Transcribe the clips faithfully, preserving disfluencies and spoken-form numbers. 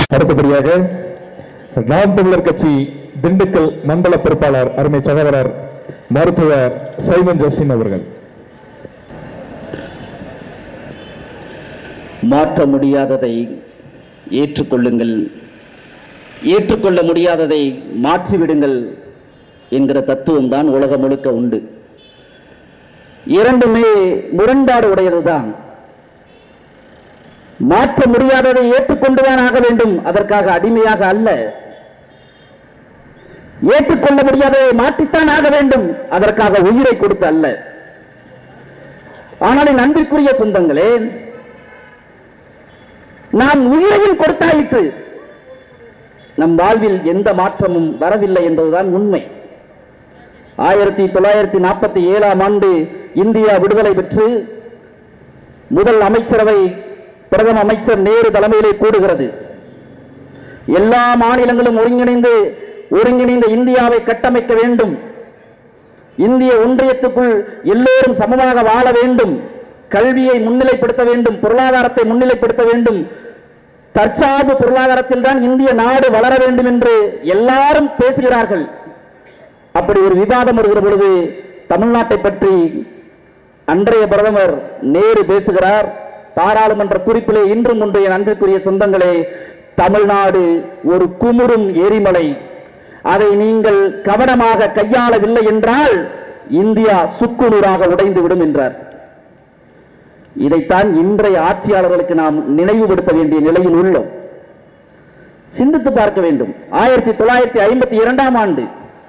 அடுத்தபடியாக நாம் தமிழர் கட்சி திண்டுக்கல் மண்டல பொறுப்பாளர் அருமை சகோதரர் மருத்துவர் சைமன் ஜஸ்டின் அவர்கள். மாற்ற முடியாததை ஏற்றுக்கொள்ளுங்கள், ஏற்றுக்கொள்ள முடியாததை மாற்றிவிடுங்கள் என்கிற தத்துவம் தான் உலகம் முழுக்க உண்டு. இரண்டுமே முரண்பாடு உடையதுதான். மாற்ற முடியாததை ஏற்றுக்கொண்டுதான் ஆக வேண்டும், அதற்காக அடிமையாக அல்ல. ஏற்றுக்கொள்ள முடியாததை மாற்றித்தான் ஆக வேண்டும், அதற்காக உயிரை கொடுத்து அல்ல. ஆனால் என் அன்பிற்குரிய சொந்தங்களே, நாம் உயிரையும் கொடுத்தாயிற்று, நம் வாழ்வில் எந்த மாற்றமும் வரவில்லை என்பதுதான் உண்மை. ஆயிரத்தி தொள்ளாயிரத்தி நாற்பத்தி ஏழாம் ஆண்டு இந்தியா விடுதலை பெற்று முதல் அமைச்சரவை பிரதம அமைச்சர் நேரு தலைமையிலே கூடுகிறது. எல்லா மாநிலங்களும் ஒருங்கிணைந்து ஒருங்கிணைந்த இந்தியாவை கட்டமைக்க வேண்டும், இந்திய ஒன்றியத்துக்குள் எல்லோரும் சமமாக வாழ வேண்டும், கல்வியை முன்னிலைப்படுத்த வேண்டும், பொருளாதாரத்தை முன்னிலைப்படுத்த வேண்டும், தற்சார்பு பொருளாதாரத்தில் தான் இந்திய நாடு வளர வேண்டும் என்று எல்லாரும் பேசுகிறார்கள். அப்படி ஒரு விவாதம் வருகிற பொழுது தமிழ்நாட்டை பற்றி அன்றைய பிரதமர் நேரு பேசுகிறார். பாராளுமன்ற குறிப்பிலே இன்றும் ஒன்றைய அன்பிற்குரிய சொந்தங்களே, தமிழ்நாடு ஒரு குமுறும் எரிமலை, அதை நீங்கள் கவனமாக கையாளவில்லை என்றால் இந்தியா சுக்குநூறாக உடைந்து விடும் என்றார். இதைத்தான் இன்றைய ஆட்சியாளர்களுக்கு நாம் நினைவுபடுத்த வேண்டிய நிலையில் உள்ளோம். சிந்தித்து பார்க்க வேண்டும். ஆயிரத்தி தொள்ளாயிரத்தி ஐம்பத்தி இரண்டாம் ஆண்டு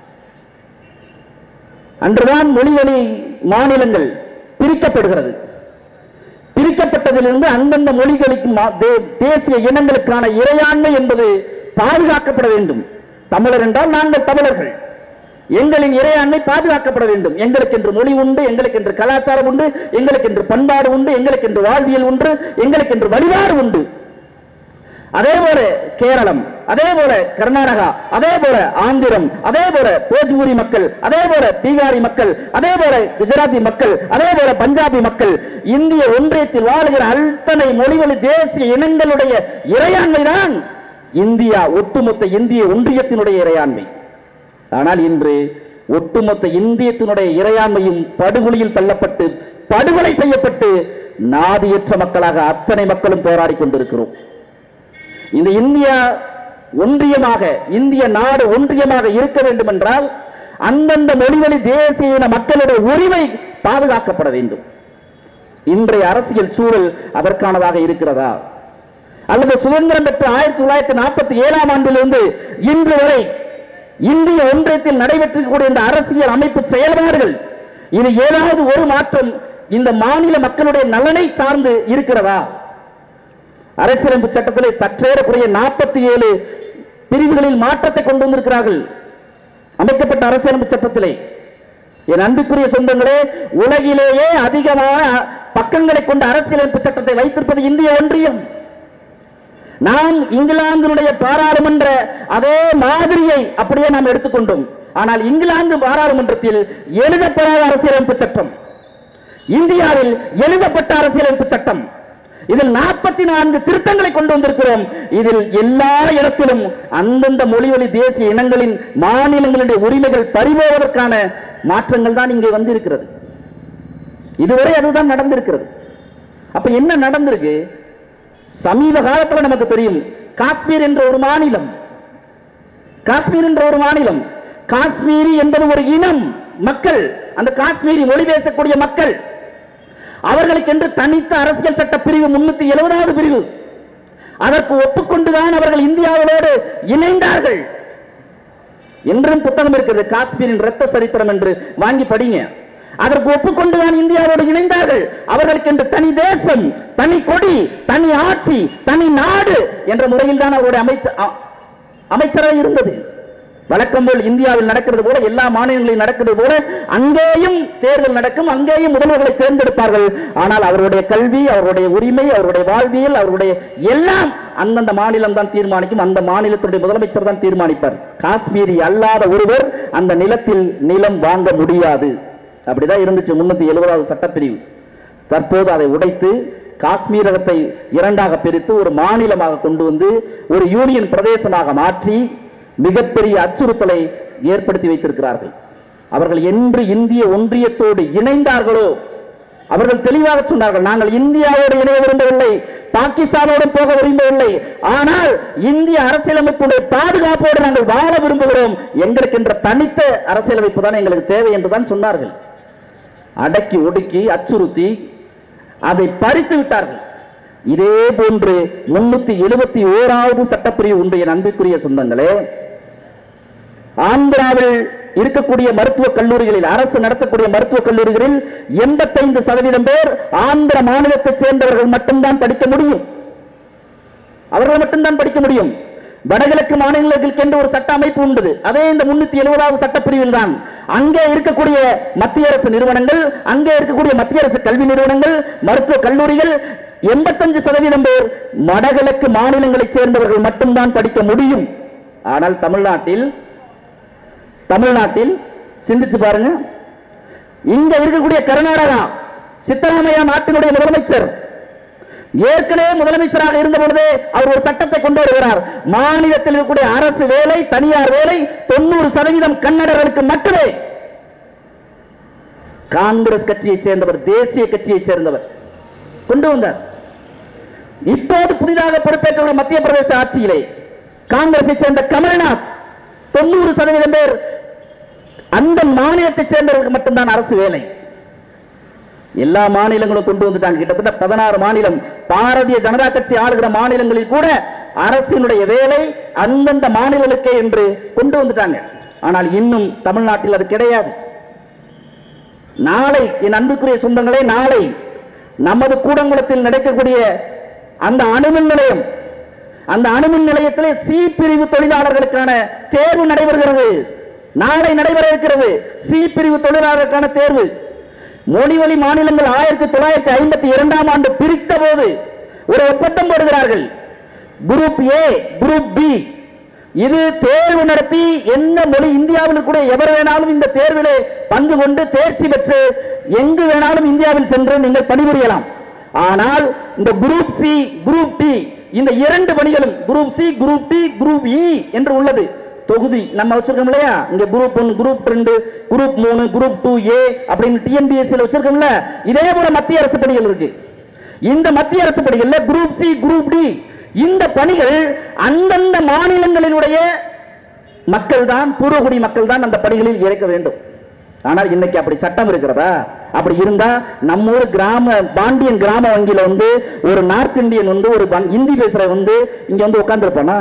அன்றுதான் மொழிவழி மாநிலங்கள் பிரிக்கப்படுகிறது. பிரிக்கப்பட்டதிலிருந்து அந்தந்த மொழிகளுக்கு தேசிய இனங்களுக்கான இறையாண்மை என்பது பாதுகாக்கப்பட வேண்டும். தமிழர் என்றால் நாங்கள் தமிழர்கள், எங்களின் இறையாண்மை பாதுகாக்கப்பட வேண்டும். எங்களுக்கு என்று மொழி உண்டு, எங்களுக்கு என்று கலாச்சாரம் உண்டு, எங்களுக்கு என்று பண்பாடு உண்டு, எங்களுக்கு என்று வாழ்வியல் உண்டு, எங்களுக்கு என்று வழிபாடு உண்டு. அதே போல கேரளம், அதே போல கர்நாடகா, அதே போல ஆந்திரம், அதே போல போஜ்பூரி மக்கள், அதே போல பீகாரி மக்கள், அதே போல குஜராத்தி மக்கள், அதே போல பஞ்சாபி மக்கள், இந்திய ஒன்றியத்தில் வாழுகிற அத்தனை மொழிவழி தேசிய இனங்களுடைய இறையாண்மை தான் இந்தியா, ஒட்டுமொத்த இந்திய ஒன்றியத்தினுடைய இறையாண்மை. ஆனால் இன்று ஒட்டுமொத்த இந்தியத்தினுடைய இறையாண்மையும் படுகொலியில் தள்ளப்பட்டு படுகொலை செய்யப்பட்டு நாதியற்ற மக்களாக அத்தனை மக்களும் போராடி கொண்டிருக்கிறோம். இந்த இந்தியா ஒன்றியமாக, இந்திய நாடு ஒன்றியமாக இருக்க வேண்டும் என்றால் அந்தந்த மொழிவழி தேசிய இன மக்களுடைய உரிமை பாதுகாக்கப்பட வேண்டும். இன்றைய அரசியல் சூழல் அதற்கானதாக இருக்கிறதா? அல்லது சுதந்திரம் பெற்ற ஆயிரத்தி தொள்ளாயிரத்தி நாற்பத்தி ஏழாம் ஆண்டிலிருந்து இன்று வரை இந்திய ஒன்றியத்தில் நடைபெற்றக்கூடிய இந்த அரசியல் அமைப்பு செயல்பாடுகள், இது ஏதாவது ஒரு மாற்றம் இந்த மாநில மக்களுடைய நலனை சார்ந்து இருக்கிறதா? அரசியலமைப்பு சட்டத்திலே சற்றேறக்குறைய நாற்பத்தி ஏழு பிரிவுகளில் மாற்றத்தை கொண்டு வந்திருக்கிறார்கள் அமைக்கப்பட்ட அரசியலமைப்பு சட்டத்திலே. என் அன்புக்குரிய சொந்தங்களே, உலகிலேயே அதிகமான பக்கங்களை கொண்ட அரசியலமைப்பு சட்டத்தை வைத்திருப்பது இந்திய ஒன்றியம். நாம் இங்கிலாந்தினுடைய பாராளுமன்ற அதே மாதிரியை அப்படியே நாம் எடுத்துக்கொண்டோம். ஆனால் இங்கிலாந்து பாராளுமன்றத்தில் எழுதப்படாத அரசியலமைப்பு சட்டம், இந்தியாவில் எழுதப்பட்ட அரசியலமைப்பு சட்டம். இதில் நாற்பத்தி நான்கு திருத்தங்களை கொண்டு வந்திருக்கிறோம். இதில் எல்லா இடத்திலும் அந்தந்த மொழிவழி தேசிய இனங்களின் மாநிலங்களுடைய உரிமைகள் பறிபோவதற்கான மாற்றங்கள் தான் இங்கே வந்திருக்கிறது. இதுவரை அதுதான் நடந்திருக்கிறது. அப்ப என்ன நடந்திருக்கு? சமீப காலத்தில் நமக்கு தெரியும், காஷ்மீர் என்ற ஒரு மாநிலம், காஷ்மீர் என்ற ஒரு மாநிலம், காஷ்மீரி என்பது ஒரு இனம் மக்கள், அந்த காஷ்மீரி மொழி பேசக்கூடிய மக்கள், அவர்களுக்கு என்று தனித்த அரசியல் சட்ட பிரிவு முன்னூத்தி எழுபதாவது பிரிவு, அதற்கு ஒப்புக்கொண்டுதான் அவர்கள் இந்தியாவோடு இணைந்தார்கள் என்றும் புத்தகம் இருக்கிறது. காஷ்மீரின் இரத்த சரித்திரம் என்று வாங்கி படிங்க. அதற்கு ஒப்புக்கொண்டுதான் இந்தியாவோடு இணைந்தார்கள். அவர்களுக்கு என்று தனி தேசம், தனி கொடி, தனி ஆட்சி, தனி நாடு என்ற முறையில் தான் அவருடைய அமைச்சர் அமைச்சரவை இருந்தது. வழக்கம் போல் இந்தியாவில் நடக்கிறது போல, எல்லா மாநிலங்களிலும் நடக்கிறது போல அங்கேயும் தேர்தல் நடக்கும், அங்கேயும் முதல்வர்களை தேர்ந்தெடுப்பார்கள். ஆனால் அவருடைய கல்வி, அவருடைய உரிமை, அவருடைய வாழ்வியல், அவருடைய எல்லாம் அந்தந்த மாநிலம் தான் தீர்மானிக்கும். அந்த மாநிலத்துடைய முதலமைச்சர் தான் தீர்மானிப்பார். காஷ்மீரி அல்லாத ஒருவர் அந்த நிலத்தில் நிலம் வாங்க முடியாது. அப்படிதான் இருந்துச்சு முன்னூத்தி எழுபதாவது சட்டப்பிரிவு. தற்போது அதை உடைத்து காஷ்மீரகத்தை இரண்டாக பிரித்து ஒரு மாநிலமாக கொண்டு வந்து ஒரு யூனியன் பிரதேசமாக மாற்றி மிகப்பெரிய அச்சுறுத்தலை ஏற்படுத்தி வைத்திருக்கிறார்கள். அவர்கள் என்று இந்திய ஒன்றியத்தோடு இணைந்தார்களோ அவர்கள் தெளிவாக சொன்னார்கள், நாங்கள் இந்தியாவோடு இணைய விரும்பவில்லை, பாகிஸ்தானோடு போக விரும்பவில்லை, ஆனால் இந்திய அரசியலமைப்புடைய பாதுகாப்போடு நாங்கள் வாழ விரும்புகிறோம், எங்களுக்கு என்ற தனித்த அரசியலமைப்பு தான் எங்களுக்கு தேவை என்றுதான் சொன்னார்கள். அடக்கி ஒடுக்கி அச்சுறுத்தி அதை பறித்து விட்டார்கள். இதே போன்று முன்னூத்தி எழுபத்தி ஓராவது சட்டப்பிரிவு உண்டு. என் அன்பிற்குரிய சொந்தங்களே, ஆந்திராவில் இருக்கக்கூடிய மருத்துவக் கல்லூரிகளில், அரசு நடத்தக்கூடிய மருத்துவக் கல்லூரிகளில் எண்பத்தைந்து சதவீதம் பேர் ஆந்திர மாநிலத்தைச் சேர்ந்தவர்கள் மட்டும்தான் படிக்க முடியும். அவர்கள் மட்டும்தான் படிக்க முடியும். வடகிழக்கு மாநிலங்களுக்கு என்று ஒரு சட்ட அமைப்பு உண்டு. அதே இந்த முன்னூத்தி எழுபதாவது சட்டப்பிரிவில் தான். அங்கே இருக்கக்கூடிய மத்திய அரசு நிறுவனங்கள், அங்கே இருக்கக்கூடிய மத்திய அரசு கல்வி நிறுவனங்கள், மருத்துவ கல்லூரிகள் எண்பத்தஞ்சு சதவீதம் பேர் வடகிழக்கு மாநிலங்களைச் சேர்ந்தவர்கள் மட்டும்தான் படிக்க முடியும். ஆனால் தமிழ்நாட்டில் தமிழ்நாட்டில் சிந்திச்சு பாருங்க, இங்க இருக்கக்கூடிய கர்நாடகா சித்தராமையா நாட்டினுடைய முதலமைச்சர் ஏற்கனவே முதலமைச்சராக இருந்த பொழுதே அவர் ஒரு சட்டத்தை கொண்டு வருகிறார். மாநிலத்தில் இருக்கக்கூடிய அரசு வேலை, தனியார் வேலை தொண்ணூறு சதவீதம் கன்னடர்களுக்கு மட்டுமே. காங்கிரஸ் கட்சியை சேர்ந்தவர், தேசிய கட்சியை சேர்ந்தவர் கொண்டு வந்தார். இப்போது புதிதாக பொறுப்பேற்ற மத்திய பிரதேச ஆட்சியிலே காங்கிரஸை சேர்ந்த கமல்நாத் தொண்ணூறு சதவீதம் பேர் அந்த மாநிலத்தை சேர்ந்தவர்களுக்கு மட்டும்தான் அரசு வேலை. எல்லா மாநிலங்களும் கொண்டு வந்துட்டாங்க. கிட்டத்தட்ட பதினாறு மாநிலம், பாரதிய ஜனதா கட்சி ஆளுகிற மாநிலங்களில் கூட அரசினுடைய வேலை அந்தந்த மாநிலங்களுக்கே என்று கொண்டு வந்துட்டாங்க. ஆனால் இன்னும் தமிழ்நாட்டில் அது கிடையாது. நாளை என் அன்புக்குரிய சொந்தங்களே, நாளை நமது கூடங்குளத்தில் நடக்கக்கூடிய அந்த அணுமின் நிலையம், அந்த அணுமின் நிலையத்திலே சி பிரிவு தொழிலாளர்களுக்கான தேர்வு நடைபெறுகிறது. நாளை நடைபெற இருக்கிறது சி பிரிவு தொழிலாளர்களுக்கான தேர்வு. மொழிவழி மாநிலங்கள் ஆயிரத்தி தொள்ளாயிரத்தி ஐம்பத்தி இரண்டாம் ஆண்டு பிரித்த போது ஒரு ஒப்பந்தம் போடுகிறார்கள். Group A, group B. இது தேர்வு நடத்தி என்ன மொழி, இந்தியாவில் கூட எவர் வேணாலும் இந்த தேர்விலே பங்கு கொண்டு தேர்ச்சி பெற்று எங்கு வேணாலும் இந்தியாவில் சென்று நீங்கள் பணிபுரியலாம். ஆனால் இந்த குரூப் சி, குரூப் டி, இந்த இரண்டு பணிகளும் group C, group D, group E என்று உள்ளது. தொகுதி நம்ம வச்சிருக்கோம் இல்லையா, இங்க குரூப் ஒன்று, குரூப் ரெண்டு, குரூப் மூணு, குரூப் டூ ஏ அப்படின்னு டிஎன்பிஎஸ்சியில் வச்சிருக்கோம்ல. இதே போல மத்திய அரசு பணிகள் இருக்கு. இந்த மத்திய அரசு பணிகள்ல குரூப் சி, குரூப் டி, இந்த பணிகள் அந்தந்த மாநிலங்களினுடைய மக்கள் தான், பூர்வகுடி மக்கள் தான் அந்த பணிகளில் இறக்க வேண்டும். ஆனால் இன்னைக்கு அப்படி சட்டம் இருக்கிறதா? அப்படி இருந்தா நம்ம ஊர் கிராம பாண்டியன் கிராம வங்கியில வந்து ஒரு நார்த் இந்தியன் வந்து ஒரு இந்தி பேசுற வந்து இங்க வந்து உட்கார்ந்து இருப்பானா?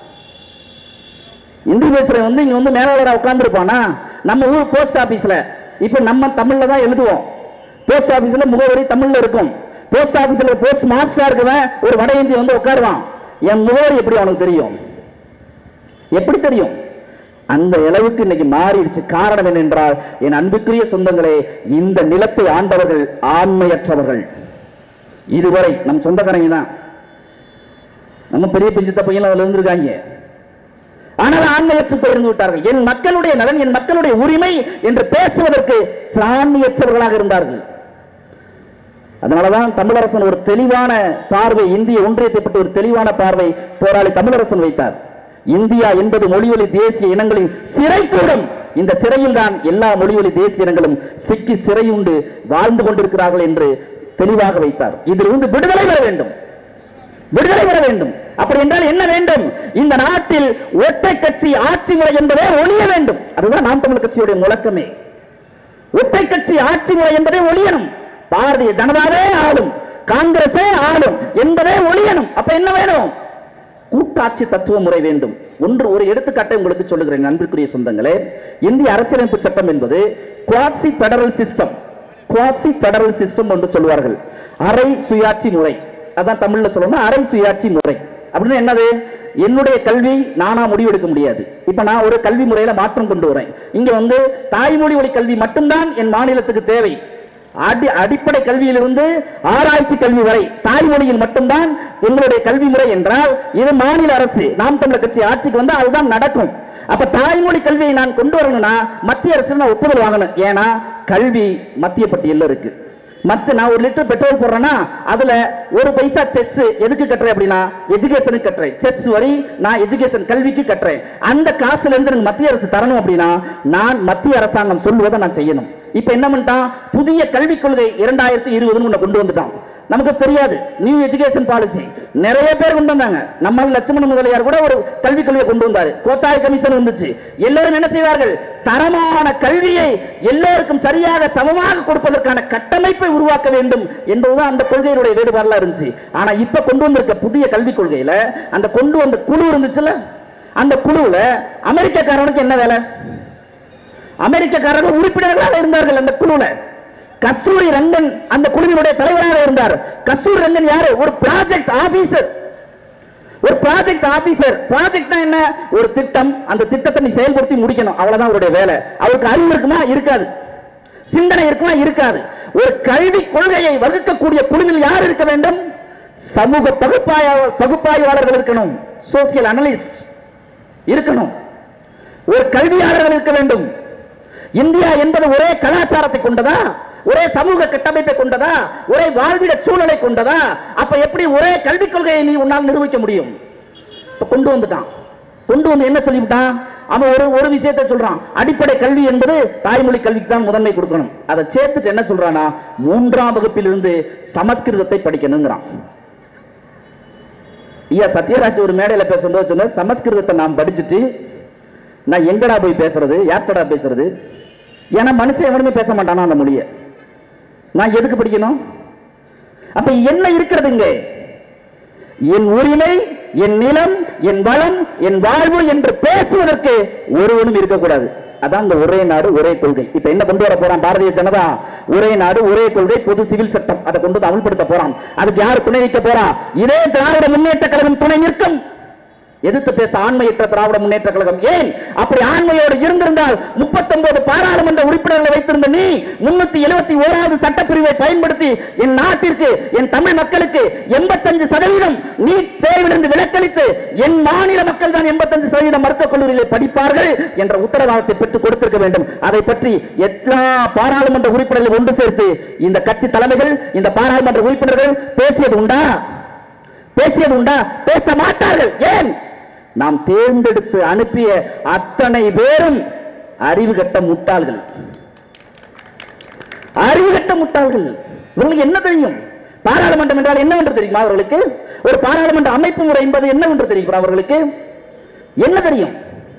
இந்தி பேசுற வந்து இங்க வந்து மேலாளராக உட்கார்ந்து இருப்பானா? நம்ம ஊர் போஸ்ட் ஆபீஸ்ல இப்ப நம்ம தமிழ்ல தான் எழுதுவோம். போஸ்ட் ஆபீஸ்ல முகவரி தமிழ்ல இருக்கும். போஸ்ட் ஆபீஸ்ல போஸ்ட் மாஸ்டரா இருக்கவன் ஒரு வட இந்திய வந்து உட்காருவான். என் முகவரி எப்படி அவனுக்கு தெரியும்? எப்படி தெரியும்? அந்த அளவுக்கு இன்னைக்கு மாறிடுச்சு. காரணம் என்னென்றால், என் அன்புக்குரிய சொந்தங்களே, இந்த நிலத்தை ஆண்டவர்கள் ஆண்மையற்றவர்கள். இதுவரை நம் சொந்தக்காரங்க தான், நம்ம பெரிய பிஞ்சித்த பையன் அதுல இருந்திருக்காங்க. ஆனால் ஆண்மையற்று போயிருந்து விட்டார்கள். என் மக்களுடைய நலன், என் மக்களுடைய உரிமை என்று பேசுவதற்கு ஆண்மையற்றவர்களாக இருந்தார்கள். அதனாலதான் தமிழரசன் ஒரு தெளிவான பார்வை, இந்திய ஒன்றியத்தை பற்றி ஒரு தெளிவான பார்வை போராளி தமிழரசன் வைத்தார். இந்தியா என்பது மொழிவழி தேசிய இனங்களின் சிறைக்கூடம். இந்த சிறையில் தான் எல்லா மொழிவழி தேசிய இனங்களும் சிக்கி சிறையுண்டு வாழ்ந்து கொண்டிருக்கிறார்கள் என்று தெளிவாக வைத்தார். இதிலிருந்து விடுதலை பெற வேண்டும், விடுதலை பெற வேண்டும். அப்படி என்றால் என்ன வேண்டும்? இந்த நாட்டில் ஒற்றை கட்சி ஆட்சி முறை என்பதே ஒழிய வேண்டும். அதுதான் நாம் தமிழர் கட்சியுடைய முழக்கமே. ஒற்றை கட்சி ஆட்சி முறை என்பதே ஒழியணும். பாரதிய ஜனதாவே ஆளும், காங்கிரஸே ஆளும் என்பதே ஒழியணும். அப்ப என்ன வேணும்? கூட்டாட்சி தத்துவ முறை வேண்டும். ஒன்று ஒரு எடுத்துக்காட்டை உங்களுக்கு சொல்லுகிறேன் அன்பிற்குரிய சொந்தங்களே. இந்திய அரசியலமைப்பு சட்டம் என்பது quasi federal system, quasi federal system என்று சொல்வார்கள். அரை சுயாட்சி முறை. அதான் தமிழ்ல சொல்லணும், அரை சுயாட்சி முறை. அப்படின்னு என்னது? என்னுடைய கல்வி நானா முடிவெடுக்க முடியாது. இப்ப நான் ஒரு கல்வி முறையில மாற்றம் கொண்டு வரேன். இங்க வந்து தாய்மொழி வழி கல்வி மட்டும்தான் என் மாநிலத்துக்கு தேவை. அடி அடிப்படை கல்வியிலிருந்து ஆராய்ச்சி கல்வி வரை தாய்மொழியில் மட்டும்தான் எங்களுடைய கல்வி முறை என்றால், இது மாநில அரசு நாம் தமிழர் கட்சி ஆட்சிக்கு வந்தா அதுதான் நடக்கும். அப்ப தாய்மொழி கல்வியை நான் கொண்டு வரணும்னா மத்திய அரசு நான் ஒப்புதல் வாங்கணும். ஏன்னா கல்வி மத்திய பட்டியலில் இருக்கு. மத்த நான் ஒரு லிட்டர் பெட்ரோல் போடுறேன்னா அதுல ஒரு பைசா செஸ் எதுக்கு கட்டுறேன் அப்படின்னா எஜுகேஷனுக்கு கட்டுறேன். செஸ் வரி நான் எஜுகேஷன் கல்விக்கு கட்டுறேன். அந்த காசுல இருந்து எனக்கு மத்திய அரசு தரணும் அப்படின்னா நான் மத்திய அரசாங்கம் சொல்வதை நான் செய்யணும். இப்ப என்ன பண்ணிட்டான், புதிய கல்விக் கொள்கை இரண்டாயிரத்தி இருபதுன்னு கொண்டு வந்துட்டான். நமக்கு தெரியாது நியூ எஜுகேஷன் பாலிசி நிறைய பேர் கொண்டு வந்தாங்க. நம்ம லட்சுமண முதலியார் கூட ஒரு கல்விக் கொள்கையை கொண்டு வந்தாரு. கோத்தாய் கமிஷன் வந்துச்சு. எல்லாரும் என்ன செய்தார்கள், தரமான கல்வியை எல்லோருக்கும் சரியாக சமமாக கொடுப்பதற்கான கட்டமைப்பை உருவாக்க வேண்டும் என்பதுதான் அந்த கொள்கையினுடைய வேறுபாடுலாம் இருந்துச்சு. ஆனா இப்ப கொண்டு வந்திருக்க புதிய கல்விக் கொள்கையில அந்த கொண்டு வந்த குழு இருந்துச்சுல, அந்த குழுவுல அமெரிக்காரனுக்கு என்ன வேலை? அமெரிக்காரர்கள் உறுப்பினர்களாக இருந்தார்கள் அந்த குழுல. கஸ்தூரி ரங்கன் அந்த குழுவினுடைய தலைவராக இருந்தார். கஸ்தூரி ரங்கன் யாரு? ஒரு ப்ராஜெக்ட் ஆபீசர். ஒரு ப்ராஜெக்ட் ஆபீசர். ப்ராஜெக்ட்னா என்ன? ஒரு திட்டம், அந்த திட்டத்தை நீ செயல்படுத்தி முடிக்கணும், அவ்வளவுதான் அவருடைய வேலை. அவருக்கு அறிவு இருக்குமா? இருக்காது. சிந்தனை இருக்குமா? இருக்காது. ஒரு கல்வி கொள்கையை வகுக்கக்கூடிய குழுவில் யார் இருக்க வேண்டும்? சமூக பகுப்பாய்வு பகுப்பாய்வாளர்கள் இருக்கணும். சோசியல் அனலிஸ்ட் இருக்கணும். ஒரு கல்வியாளர்கள் இருக்க வேண்டும். இந்தியா என்பது ஒரே கலாச்சாரத்தை கொண்டதா, ஒரே சமூக கட்டமைப்பை கொண்டதா, ஒரே வாழ்விட சூழலை கொண்டதா? அப்ப எப்படி ஒரே கல்விக் கொள்கையை நீ உன்னால் நிரூபிக்க முடியும்? இப்ப கொண்டு வந்துட்டான். கொண்டு வந்து என்ன சொல்லிவிட்டான்? அவன் ஒரு ஒரு விஷயத்தை சொல்றான், அடிப்படை கல்வி என்பது தாய்மொழி கல்விக்கு தான் முதன்மை கொடுக்கணும். அதை சேர்த்துட்டு என்ன சொல்றானா, மூன்றாம் வகுப்பிலிருந்து சமஸ்கிருதத்தை படிக்கணுங்கிறான். ஐயா சத்யராஜ் ஒரு மேடையில் பேசும்போது சொன்ன, சமஸ்கிருதத்தை நாம் படிச்சுட்டு நான் எங்கடா போய் பேசுறது, யார்த்தடா பேசுறது? ஏன்னா மனுஷன் எவனுமே பேச மாட்டானா அந்த மொழியை. நான் எதுக்கு படிக்கணும்? அப்ப என்ன இருக்கிறதுங்க? என் உரிமை, என் நிலம், என் வளம், என் வாழ்வு என்று பேசுவதற்கு ஒருவனும் இருக்கக்கூடாது. அதான் இந்த ஒரே நாடு ஒரே கொள்கை. இப்ப என்ன கொண்டு வர போறான் பாரதிய ஜனதா? ஒரே நாடு ஒரே கொள்கை, பொது சிவில் சட்டம். அதை கொண்டு வந்து அமல்படுத்த போறான். அதுக்கு யார் துணை நிற்க போறா? இதே திராவிட முன்னேற்ற கழகம் துணை நிற்கும். எதிர்த்து பேச ஆண்மையற்ற திராவிட முன்னேற்ற கழகம். ஏன் அப்படி ஆண்மையோடு இருந்திருந்தால் முப்பத்தொன்பது பாராளுமன்ற உறுப்பினர்களை வைத்திருந்த நீ முன்னூத்தி எழுபத்தி ஓராவது சட்டப்பிரிவை பயன்படுத்தி என் நாட்டிற்கு, என் தமிழ் மக்களுக்கு எண்பத்தஞ்சு சதவீதம் நீ தேர்விலிருந்து விலக்களித்து என் மாநில மக்கள் தான் எண்பத்தஞ்சு சதவீதம் மருத்துவக் கல்லூரிகளை படிப்பார்கள் என்ற உத்தரவாதத்தை பெற்றுக் கொடுத்திருக்க வேண்டும். அதை பற்றி எல்லா பாராளுமன்ற உறுப்பினர்கள் ஒன்று சேர்த்து இந்த கட்சி தலைமைகள், இந்த பாராளுமன்ற உறுப்பினர்கள் பேசியது உண்டா? பேசியது உண்டா? பேச மாட்டார்கள். ஏன்? நாம் தேர்ந்தெடுத்து அனுப்பிய அத்தனை பேரும் அறிவு கட்ட முட்டாள்கள். அறிவு கட்ட முட்டாள்கள். இவங்களுக்கு என்ன தெரியும்? பாராளுமன்றம் என்றால் என்னவென்று தெரியுமா அவர்களுக்கு? ஒரு பாராளுமன்ற அமைப்பு முறை என்பது என்னவென்று தெரியும் அவர்களுக்கு? என்ன தெரியும்?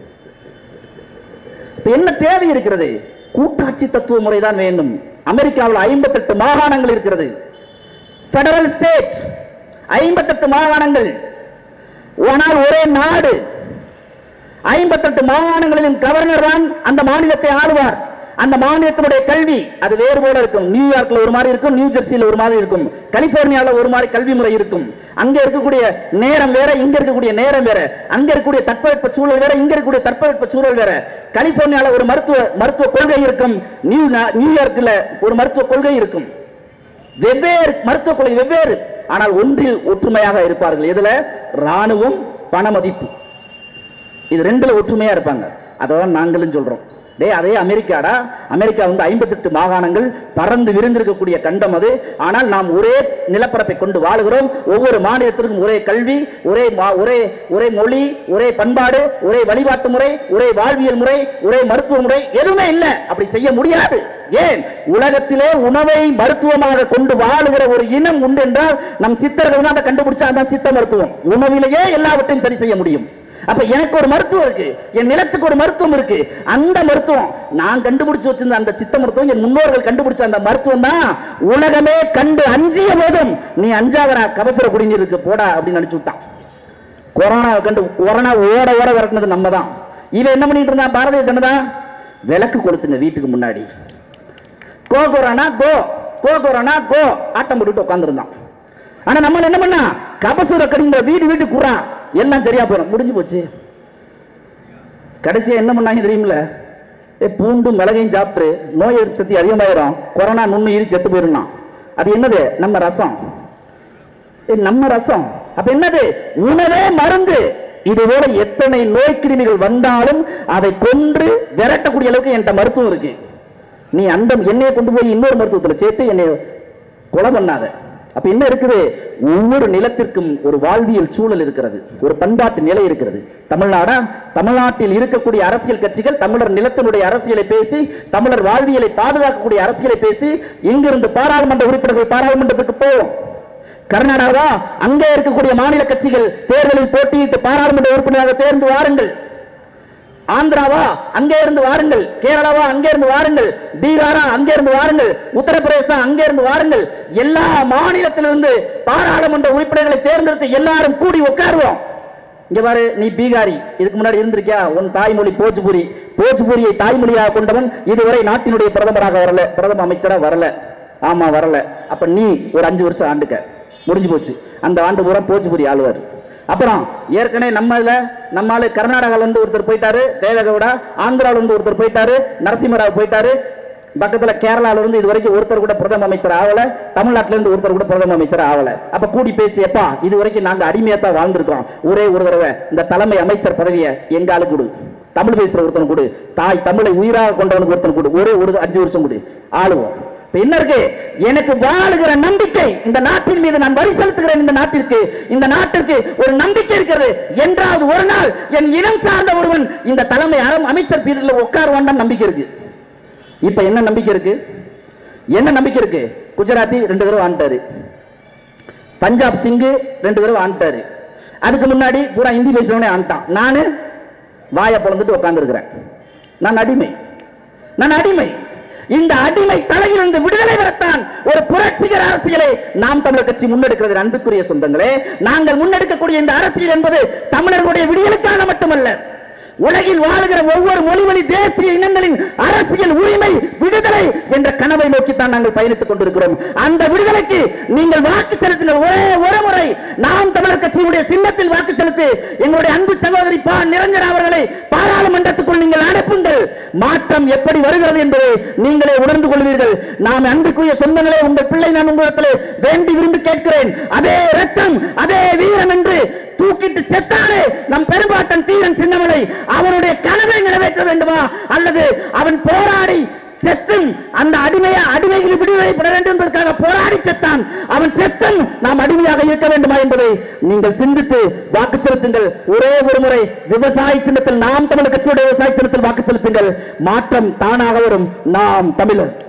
என்ன தேவை இருக்கிறது? கூட்டாட்சி தத்துவ முறைதான் வேண்டும். அமெரிக்காவில் ஐம்பத்தி எட்டு மாகாணங்கள் இருக்கிறது. பெடரல் ஸ்டேட், ஐம்பத்தி எட்டு மாகாணங்கள். ஆனால் ஒரே நாடு. ஐம்பத்தி எட்டு மாகாணங்களின் கவர்னர் தான் அந்த மாநிலத்தை ஆளுவார். அந்த மாநிலத்தினுடைய கல்வி அது வேறு போல இருக்கும். நியூயார்க்ல ஒரு மாதிரி இருக்கும், நியூ ஜெர்சியில் ஒரு மாதிரி இருக்கும், கலிபோர்னியால ஒரு மாதிரி கல்வி முறை இருக்கும். அங்க இருக்கக்கூடிய நேரம் வேற, இங்க இருக்கக்கூடிய நேரம் வேற. அங்க இருக்கக்கூடிய தட்பவெட்ப சூழல் வேற, இங்க இருக்கக்கூடிய தட்பவெட்ப சூழல் வேற. கலிபோர்னியால ஒரு மருத்துவ மருத்துவ கொள்கை இருக்கும், நியூ நியூயார்க்ல ஒரு மருத்துவ கொள்கை இருக்கும். வெவ்வேறு மருத்துவ கொள்கை வெவ்வேறு, ஆனால் ஒன்றில் ஒற்றுமையாக இருப்பார்கள். எதுல? ராணுவம், பண மதிப்பு. இது ரெண்டுல ஒற்றுமையா இருப்பாங்க. அதான் நாங்களும் சொல்றோம். டே அதே அமெரிக்காடா, அமெரிக்கா வந்து ஐம்பத்தி எட்டு மாகாணங்கள் பறந்து விரிந்திருக்கக்கூடிய கண்டம் அது. ஆனால் நாம் ஒரே நிலப்பரப்பை கொண்டு வாழுகிறோம். ஒவ்வொரு மாநிலத்திற்கும் ஒரே கல்வி, ஒரே ஒரே ஒரே மொழி, ஒரே பண்பாடு, ஒரே வழிபாட்டு முறை, ஒரே வாழ்வியல் முறை, ஒரே மருத்துவ முறை, எதுவுமே இல்லை. அப்படி செய்ய முடியாது. ஏன்? உலகத்திலே உணவை மருத்துவமாக கொண்டு வாழுகிற ஒரு இனம் உண்டு என்றால் நம் சித்தர்கள் தான் அதை கண்டுபிடிச்சா, அதான் சித்த மருத்துவம். உணவிலேயே எல்லாவற்றையும் சரி செய்ய முடியும். அப்ப எனக்கு ஒரு மருத்துவம் இருக்கு, என் நிலத்துக்கு ஒரு மருத்துவம் இருக்கு. அந்த மருத்துவம் நான் கண்டுபிடிச்சு வச்சிருந்த அந்த சித்த மருத்துவம், என் முன்னோர்கள் கண்டுபிடிச்ச அந்த மருத்துவம் தான் உலகமே கண்டு அஞ்சிய போதும் நீ அஞ்சாவரா கபசுர குடிநீர் இருக்கு போடா அப்படின்னு நினைச்சு விட்டான். கொரோனா கண்டு கொரோனா ஓட ஓட விரட்டினது நம்ம தான். இவன் என்ன பண்ணிட்டு இருந்தான்? பாரதிய ஜனதா விளக்கு கொடுத்துங்க வீட்டுக்கு முன்னாடி, கோ கொரோனா கோ, கோ கொரோனா கோ ஆட்டம் போட்டுட்டு உட்காந்துருந்தான். ஆனா நம்ம என்ன பண்ணா, கபசுர கடிங்கிற வீடு வீட்டு குறா எல்லாம் சரியா போயிடும், முடிஞ்சு போச்சு. கடைசியா என்ன பண்ணாங்க தெரியுமில்ல? பூண்டு மிளகையும் சாப்பிட்டு நோய் எதிர்ப்பு சக்தி அதிகமாயிரும், கொரோனா நுண்ணுயிரி செத்து போயிடும். அது என்னது? நம்ம ரசம். நம்ம ரசம். அப்ப என்னது? உணவே மருந்து. இதுபோல எத்தனை நோய் கிருமிகள் வந்தாலும் அதை கொன்று விரட்டக்கூடிய அளவுக்கு என்கிட்ட மருத்துவம் இருக்கு. நீ அந்த எண்ணெயை கொண்டு போய் இன்னொரு மருத்துவத்தில் சேர்த்து என்னை கொலை பண்ணாத. அப்ப என்ன இருக்குது? ஒவ்வொரு நிலத்திற்கும் ஒரு வாழ்வியல் சூழல் இருக்கிறது, ஒரு பண்பாட்டு நிலை இருக்கிறது. தமிழ்நாடா, தமிழ்நாட்டில் இருக்கக்கூடிய அரசியல் கட்சிகள் தமிழர் நிலத்தினுடைய அரசியலை பேசி, தமிழர் வாழ்வியலை பாதுகாக்கக்கூடிய அரசியலை பேசி, இங்கிருந்து பாராளுமன்ற உறுப்பினர்கள் பாராளுமன்றத்துக்கு போவோம். கர்நாடகாவா, அங்கே இருக்கக்கூடிய மாநில கட்சிகள் தேர்தலில் போட்டியிட்டு பாராளுமன்ற உறுப்பினராக தேர்ந்து வாருங்கள். ஆந்திராவா, அங்கே இருந்து வாருங்கள். கேரளாவா, அங்கே இருந்து வாருங்கள். பீகாரா, அங்கே இருந்து வாருங்கள். உத்தரப்பிரதேசா, அங்கே இருந்து வாருங்கள். எல்லா மாநிலத்திலிருந்து பாராளுமன்ற உறுப்பினர்களை தேர்ந்தெடுத்து எல்லாரும் கூடி உட்காருவோம். இங்க பாரு, நீ பீகாரி, இதுக்கு முன்னாடி இருந்திருக்கியா? உன் தாய்மொழி போஜ்புரி. போஜ்புரியை தாய்மொழியாக கொண்டவன் இதுவரை நாட்டினுடைய பிரதமராக வரல, பிரதம அமைச்சரா வரல. ஆமா, வரல. அப்ப நீ ஒரு அஞ்சு வருஷம் ஆண்டுக்க, முடிஞ்சு போச்சு. அந்த ஆண்டு பூரா போஜ்புரி ஆளுவார். அப்புறம் ஏற்கனவே நம்ம நம்மால கர்நாடகால இருந்து ஒருத்தர் போயிட்டாரு, தேவகவுடா. ஆந்திரால இருந்து ஒருத்தர் போயிட்டாரு, நரசிம்மராவ் போயிட்டாரு. பக்கத்துல கேரளால இருந்து இது வரைக்கும் ஒருத்தர் கூட பிரதம அமைச்சர் ஆகல. தமிழ்நாட்டில இருந்து ஒருத்தர் கூட பிரதம அமைச்சர் ஆகல. அப்ப கூடி பேசியப்பா, இது வரைக்கும் நாங்க அடிமையாத்தான் வாழ்ந்திருக்கோம். ஒரே ஒரு தடவை இந்த தலைமை அமைச்சர் பதவியை எங்க ஆளு கொடு, தமிழ் பேசுற ஒருத்தன் கொடு, தாய் தமிழை உயிராக கொண்டவனுக்கு ஒருத்தன் கொடு, ஒரே ஒரு அஞ்சு வருஷம் கொடு, ஆளுவோம். என்ன இருக்கு? எனக்கு வாழுகிற நம்பிக்கை, இந்த நாட்டின் மீது நான் வரி செலுத்துகிறேன். இந்த நாட்டிற்கு இந்த நாட்டிற்கு ஒரு நம்பிக்கை இருக்கிறது. என்றாவது ஒரு நாள் என் இனம் சார்ந்த ஒருவன் இந்த தலைமை அமைச்சர் பீரியட்ல உட்காருவான் நம்பிக்கை இருக்கு. இப்ப என்ன நம்பிக்கை இருக்கு? என்ன நம்பிக்கை இருக்கு? குஜராத்தி ரெண்டு தடவை ஆண்டாரு, பஞ்சாப் சிங்கு ரெண்டு தடவை ஆண்டாரு. அதுக்கு முன்னாடி பூரா ஹிந்தி பேசுறவனே ஆண்டான். நானு வாயை பொழந்துட்டு உட்கார்ந்து இருக்கிறேன். நான் அடிமை, நான் அடிமை. இந்த அடிமை தலையிலிருந்து விடுதலை பெறத்தான் ஒரு புரட்சிகர அரசியலை நாம் தமிழர் கட்சி முன்னெடுக்கிறது. அன்புக்குரிய சொந்தங்களே, நாங்கள் முன்னெடுக்கக்கூடிய இந்த அரசியல் என்பது தமிழர்களுடைய விடியலுக்காக மட்டுமல்ல, உலகில் வாழுகிற ஒவ்வொரு மொழிவழி தேசிய இனங்களின் அரசியல் உரிமை விடுதலை என்ற கனவை நோக்கித்தான் நாங்கள் பயணித்துக் கொண்டிருக்கிறோம். அந்த விடுதலைக்கு நீங்கள் வாக்கு செலுத்தின ஒரே ஒரு முறை நாம் தமிழர் கட்சியினுடைய சின்னத்தில் வாக்கு செலுத்தி எங்களுடைய அன்பு சகோதரி பா நிரஞ்சன் அவர்களை பாராளுமன்றத்துக்குள் நீங்கள் அனுப்புங்கள். மாற்றம் எப்படி வருகிறது என்பதை நீங்களே உணர்ந்து கொள்வீர்கள். நாம் அன்புக்குரிய சொந்தங்களே, உங்கள் பிள்ளை நான் உங்களிடத்தில் வேண்டி விரும்பி கேட்கிறேன். அதே ரத்தம், அதே வீரம் என்று தூக்கிட்டு செத்தானே நம் பெரும்பாட்டன் தீரன் சின்னமலை, அவனுடைய கனவை நிறைவேற்ற வேண்டுமா? அல்லது அவன் போராடி செத்தும் அந்த அடிமையை அடிமைகளில் விடுதலை பெற வேண்டும் என்பதற்காக போராடி செத்தான், அவன் செத்தும் நாம் அடிமையாக இருக்க வேண்டுமா என்பதை நீங்கள் சிந்தித்து வாக்கு செலுத்துங்கள். ஒரே ஒரு முறை விவசாய சின்னத்தில், நாம் தமிழர் கட்சியுடைய விவசாய சின்னத்தில் வாக்கு செலுத்துங்கள். மாற்றம் தானாக வரும். நாம் தமிழர்.